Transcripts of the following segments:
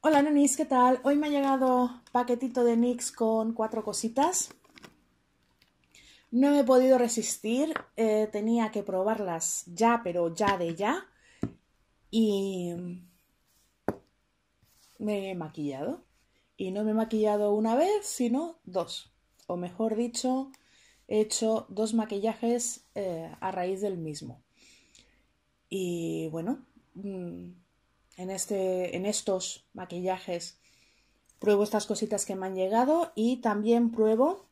Hola nenis, ¿qué tal? Hoy me ha llegado paquetito de NYX con 4 cositas. No me he podido resistir, tenía que probarlas ya, pero ya de ya. Y me he maquillado. Y no me he maquillado una vez, sino dos. O mejor dicho, he hecho 2 maquillajes a raíz del mismo. Y bueno, en estos maquillajes pruebo estas cositas que me han llegado y también pruebo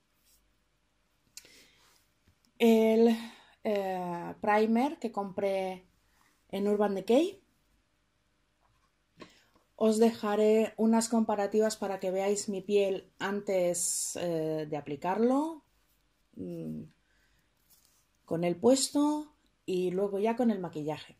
el primer que compré en Urban Decay. Os dejaré unas comparativas para que veáis mi piel antes de aplicarlo, con el puesto y luego ya con el maquillaje.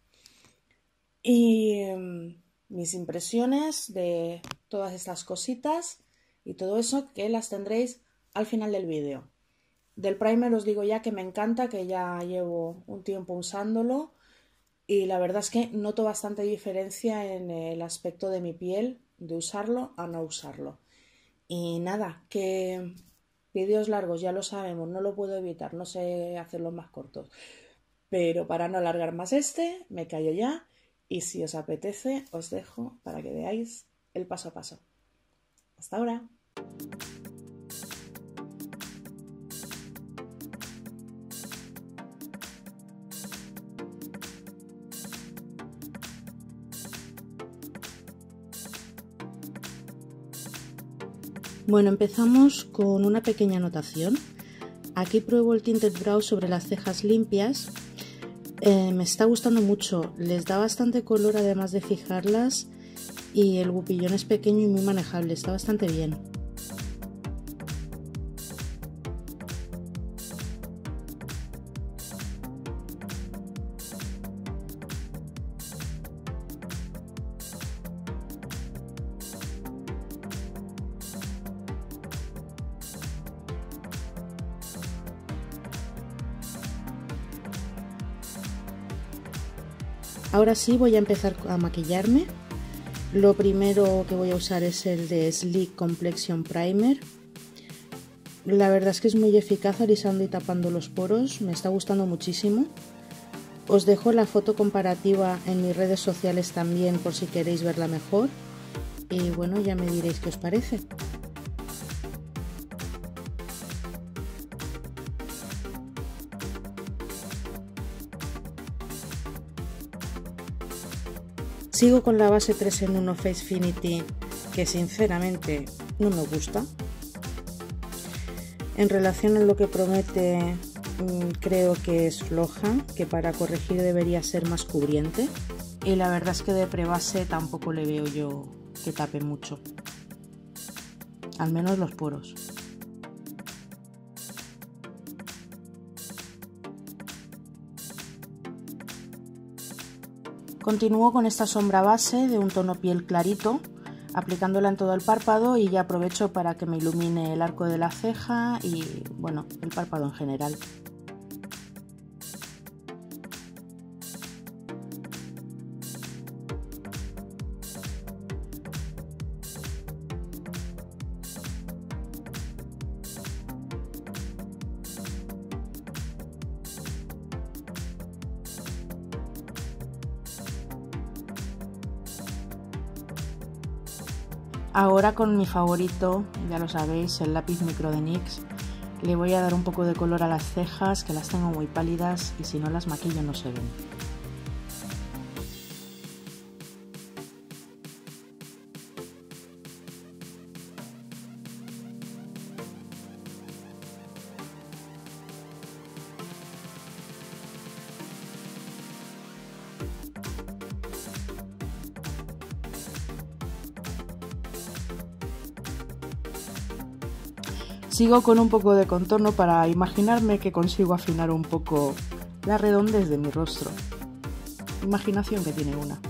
Y mis impresiones de todas estas cositas y todo eso, que las tendréis al final del vídeo. Del primer os digo ya que me encanta, que ya llevo un tiempo usándolo y la verdad es que noto bastante diferencia en el aspecto de mi piel de usarlo a no usarlo. Y nada, que vídeos largos ya lo sabemos, no lo puedo evitar, no sé hacerlos más cortos. Pero para no alargar más me callo ya y si os apetece os dejo para que veáis el paso a paso. Hasta ahora. Bueno, empezamos con una pequeña anotación. Aquí pruebo el Tinted Brow sobre las cejas limpias. Me está gustando mucho, les da bastante color además de fijarlas y el gupillón es pequeño y muy manejable, está bastante bien. Ahora sí voy a empezar a maquillarme. Lo primero que voy a usar es el de Sleek Complexion Primer. La verdad es que es muy eficaz alisando y tapando los poros, me está gustando muchísimo. Os dejo la foto comparativa en mis redes sociales también por si queréis verla mejor. Y bueno, ya me diréis qué os parece. Sigo con la base 3 en 1 Facefinity, que sinceramente no me gusta. En relación a lo que promete, creo que es floja, que para corregir debería ser más cubriente. Y la verdad es que de prebase tampoco le veo yo que tape mucho, al menos los poros. Continúo con esta sombra base de un tono piel clarito, aplicándola en todo el párpado y ya aprovecho para que me ilumine el arco de la ceja y bueno, el párpado en general. Ahora con mi favorito, ya lo sabéis, el lápiz micro de NYX, le voy a dar un poco de color a las cejas, que las tengo muy pálidas y si no las maquillo no se ven. Sigo con un poco de contorno para imaginarme que consigo afinar un poco la redondez de mi rostro. Imaginación que tiene una.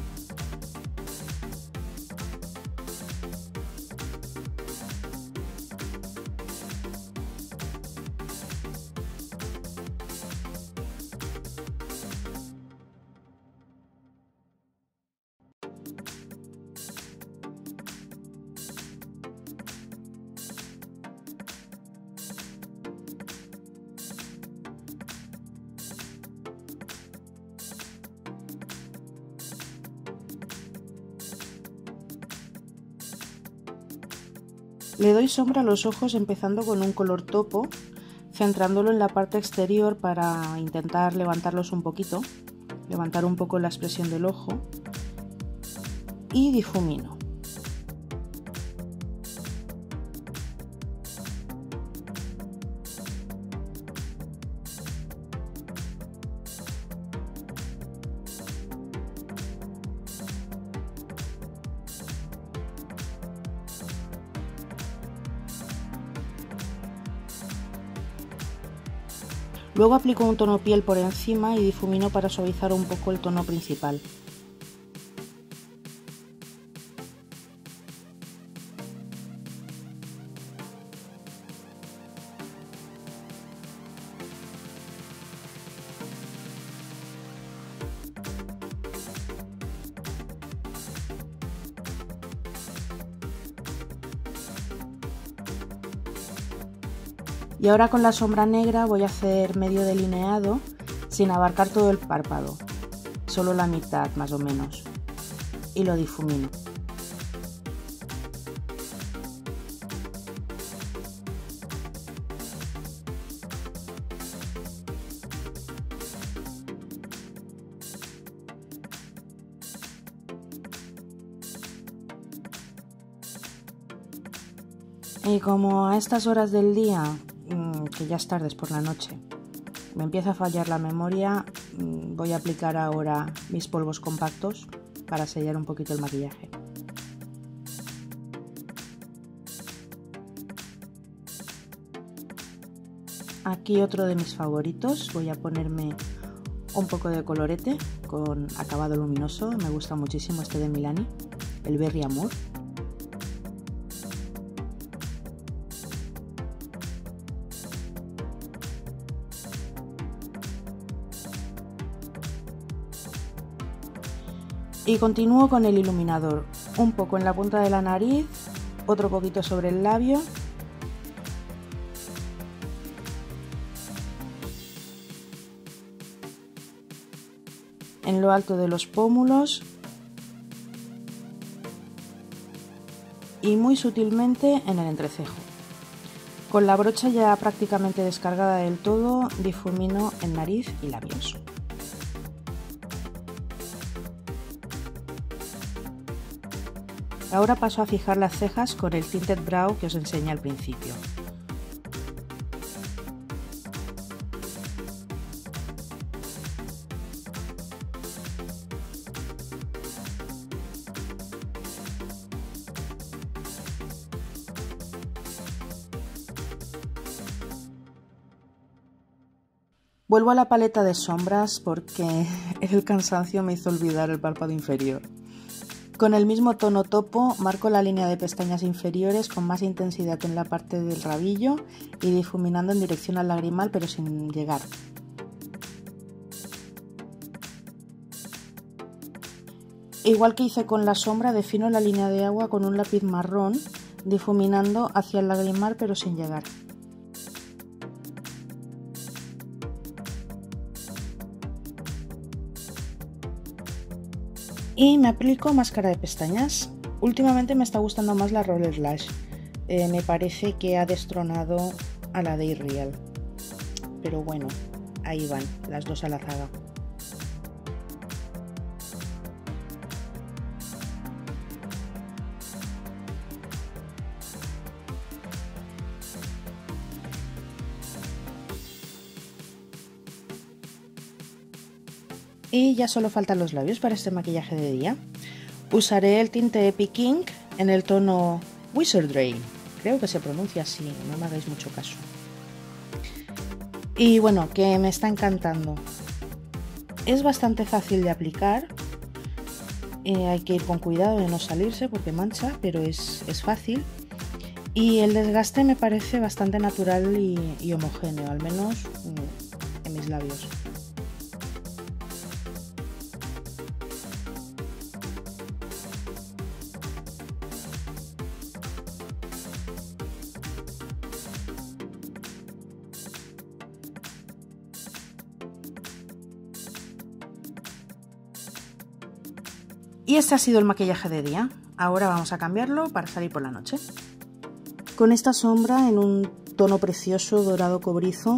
Le doy sombra a los ojos empezando con un color topo, centrándolo en la parte exterior para intentar levantarlos un poquito, levantar un poco la expresión del ojo, y difumino. Luego aplico un tono piel por encima y difumino para suavizar un poco el tono principal. Y ahora con la sombra negra voy a hacer medio delineado sin abarcar todo el párpado, solo la mitad más o menos, y lo difumino. Y como a estas horas del día, que ya es tarde, es por la noche, me empieza a fallar la memoria, voy a aplicar ahora mis polvos compactos para sellar un poquito el maquillaje. Aquí otro de mis favoritos, voy a ponerme un poco de colorete con acabado luminoso, me gusta muchísimo este de Milani, el Berry Amour. Y continúo con el iluminador, un poco en la punta de la nariz, otro poquito sobre el labio en lo alto de los pómulos y muy sutilmente en el entrecejo. Con la brocha ya prácticamente descargada del todo, difumino en nariz y labios. Ahora paso a fijar las cejas con el Tinted Brow que os enseñé al principio. Vuelvo a la paleta de sombras porque el cansancio me hizo olvidar el párpado inferior. Con el mismo tono topo marco la línea de pestañas inferiores con más intensidad en la parte del rabillo y difuminando en dirección al lagrimal pero sin llegar. Igual que hice con la sombra, defino la línea de agua con un lápiz marrón, difuminando hacia el lagrimal pero sin llegar. Y me aplico máscara de pestañas. Últimamente me está gustando más la Roller Lash. Me parece que ha destronado a la Day Real. Pero bueno, ahí van, las dos a la zaga. Y ya solo faltan los labios para este maquillaje de día. Usaré el tinte Epic Ink en el tono Wizardry. Creo que se pronuncia así, no me hagáis mucho caso. Y bueno, que me está encantando. Es bastante fácil de aplicar. Hay que ir con cuidado de no salirse porque mancha, pero es fácil. Y el desgaste me parece bastante natural y homogéneo, al menos en mis labios. Y este ha sido el maquillaje de día. Ahora vamos a cambiarlo para salir por la noche. Con esta sombra en un tono precioso dorado cobrizo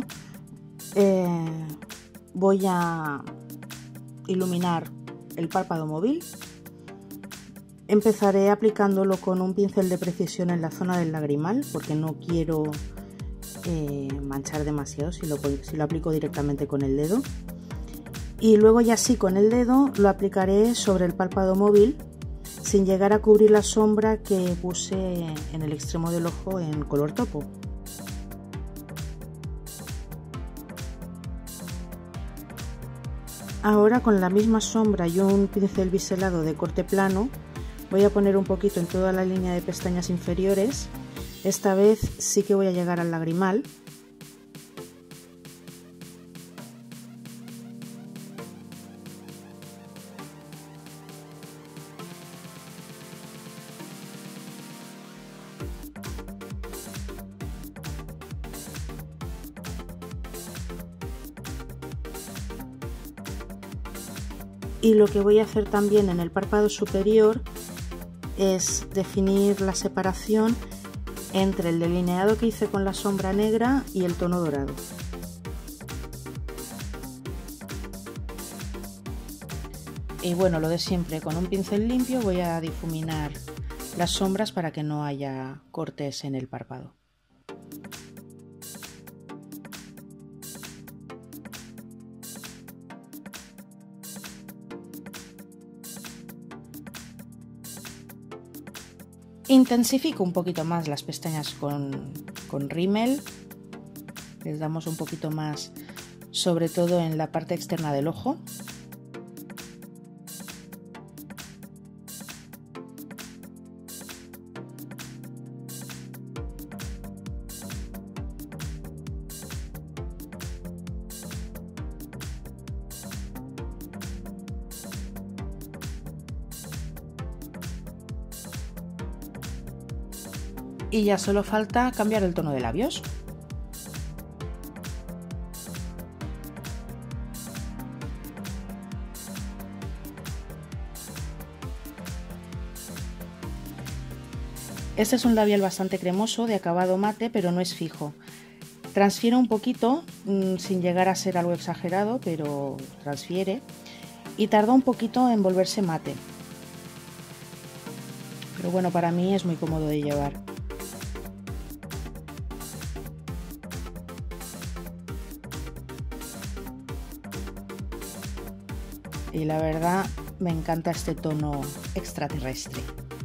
voy a iluminar el párpado móvil. Empezaré aplicándolo con un pincel de precisión en la zona del lagrimal porque no quiero manchar demasiado si lo aplico directamente con el dedo. Y luego ya sí con el dedo lo aplicaré sobre el párpado móvil sin llegar a cubrir la sombra que puse en el extremo del ojo en color topo. Ahora con la misma sombra y un pincel biselado de corte plano voy a poner un poquito en toda la línea de pestañas inferiores. Esta vez sí que voy a llegar al lagrimal. Y lo que voy a hacer también en el párpado superior es definir la separación entre el delineado que hice con la sombra negra y el tono dorado. Y bueno, lo de siempre, con un pincel limpio voy a difuminar las sombras para que no haya cortes en el párpado. Intensifico un poquito más las pestañas con rímel, les damos un poquito más, sobre todo en la parte externa del ojo. Y ya solo falta cambiar el tono de labios. Este es un labial bastante cremoso, de acabado mate, pero no es fijo. Transfiere un poquito, sin llegar a ser algo exagerado, pero transfiere. Y tarda un poquito en volverse mate. Pero bueno, para mí es muy cómodo de llevar. Y la verdad me encanta este tono extraterrestre.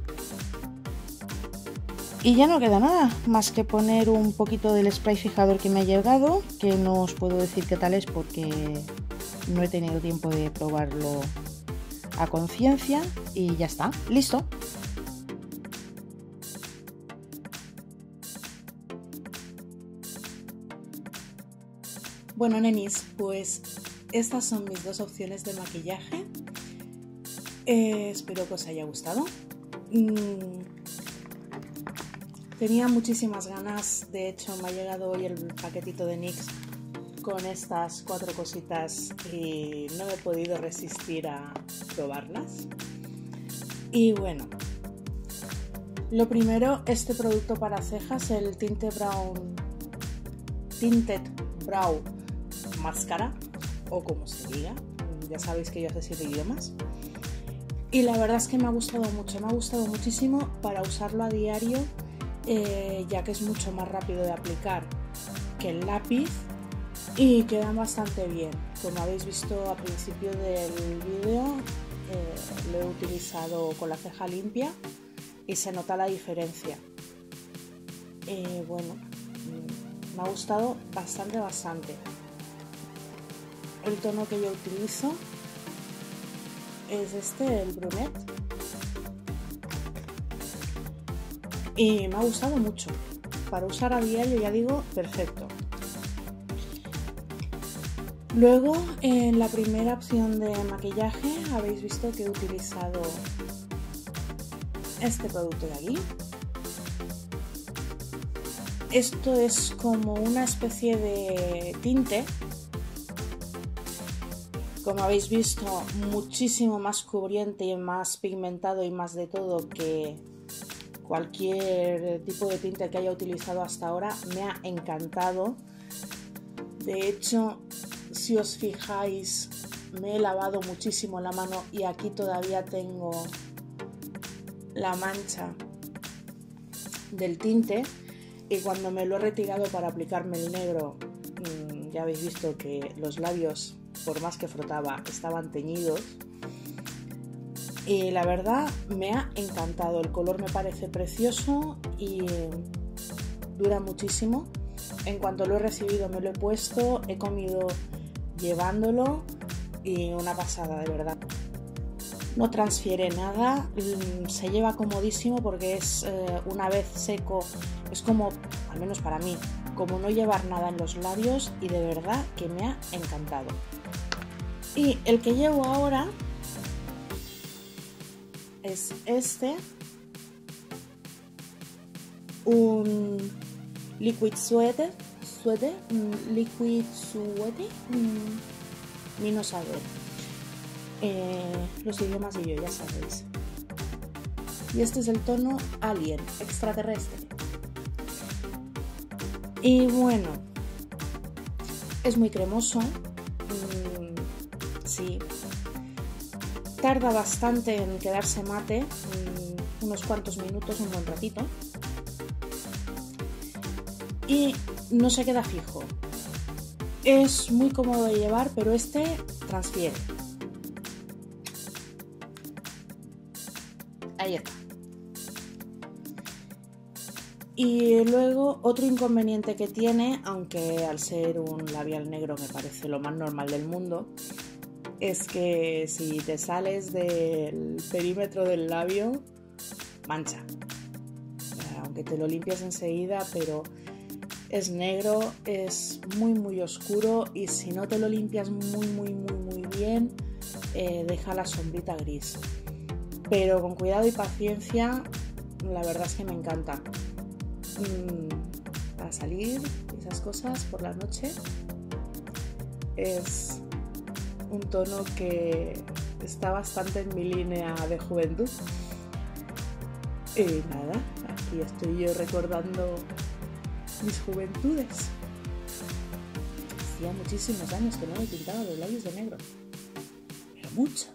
Y ya no queda nada más que poner un poquito del spray fijador que me ha llegado, que no os puedo decir qué tal es porque no he tenido tiempo de probarlo a conciencia, y ya está, listo. Bueno, nenis, pues estas son mis dos opciones de maquillaje. Espero que os haya gustado. Tenía muchísimas ganas, de hecho me ha llegado hoy el paquetito de NYX con estas 4 cositas y no he podido resistir a probarlas. Y bueno, lo primero, este producto para cejas, el Tinted Brow Mascara, o como se diga, ya sabéis que yo sé 7 idiomas. Y la verdad es que me ha gustado mucho, me ha gustado muchísimo para usarlo a diario, ya que es mucho más rápido de aplicar que el lápiz y quedan bastante bien. Como habéis visto al principio del vídeo, lo he utilizado con la ceja limpia y se nota la diferencia. Bueno, me ha gustado bastante. El tono que yo utilizo es este, el brunette, y me ha gustado mucho. Para usar a diario, ya digo, perfecto. Luego, en la primera opción de maquillaje, habéis visto que he utilizado este producto de aquí. Esto es como una especie de tinte, como habéis visto, muchísimo más cubriente y más pigmentado y más de todo que cualquier tipo de tinte que haya utilizado hasta ahora. Me ha encantado. De hecho, si os fijáis, me he lavado muchísimo la mano y aquí todavía tengo la mancha del tinte, y cuando me lo he retirado para aplicarme el negro, ya habéis visto que los labios, por más que frotaba, estaban teñidos. Y la verdad me ha encantado, el color me parece precioso y dura muchísimo. En cuanto lo he recibido me lo he puesto, he comido llevándolo y una pasada, de verdad. No transfiere nada, se lleva comodísimo porque es una vez seco, es como, al menos para mí, como no llevar nada en los labios, y de verdad que me ha encantado. Y el que llevo ahora es este, un Liquid Suede, Liquid Suede, ni no saber. Los idiomas y yo, ya sabéis. Y este es el tono Alien, extraterrestre. Y bueno, es muy cremoso. Sí. Tarda bastante en quedarse mate, unos cuantos minutos, un buen ratito. Y no se queda fijo. Es muy cómodo de llevar, pero este transfiere. Ahí está. Y luego otro inconveniente que tiene, aunque al ser un labial negro me parece lo más normal del mundo, es que si te sales del perímetro del labio, mancha. Aunque te lo limpias enseguida, pero es negro, es muy oscuro, y si no te lo limpias muy bien, deja la sombrita gris. Pero con cuidado y paciencia, la verdad es que me encanta. Para salir, esas cosas por la noche, es un tono que está bastante en mi línea de juventud. Y nada, aquí estoy yo recordando mis juventudes. Hacía muchísimos años que no me pintaba los labios de negro, pero muchos.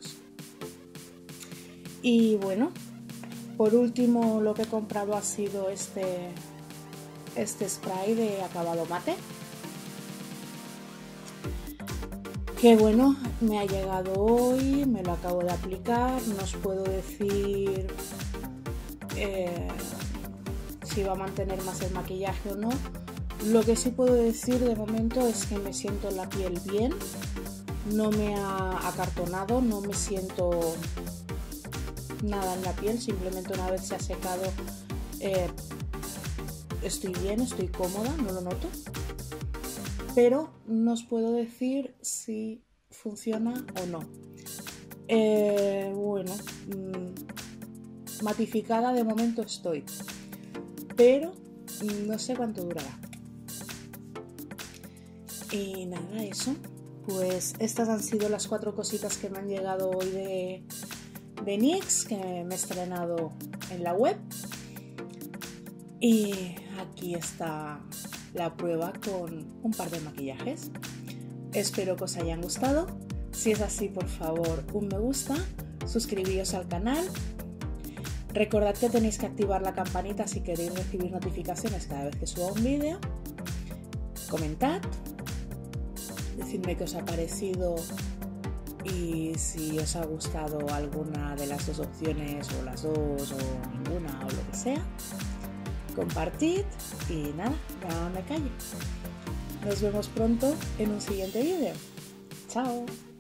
Y bueno, por último lo que he comprado ha sido este spray de acabado mate, que bueno, me ha llegado hoy, me lo acabo de aplicar. No os puedo decir si va a mantener más el maquillaje o no. Lo que sí puedo decir de momento es que me siento la piel bien, no me ha acartonado, no me siento nada en la piel, simplemente una vez se ha secado estoy bien, estoy cómoda, no lo noto, pero no os puedo decir si funciona o no. Bueno, matificada de momento estoy, pero no sé cuánto durará. Y nada, eso, pues estas han sido las 4 cositas que me han llegado hoy de NYX, que me he estrenado en la web. Y aquí está la prueba con un par de maquillajes. Espero que os hayan gustado. Si es así, por favor, un me gusta, suscribíos al canal. Recordad que tenéis que activar la campanita si queréis recibir notificaciones cada vez que suba un vídeo. Comentad, decidme qué os ha parecido y si os ha gustado alguna de las dos opciones, o las dos, o ninguna, o lo que sea. Compartid y nada, ya me callo. Nos vemos pronto en un siguiente vídeo. Chao.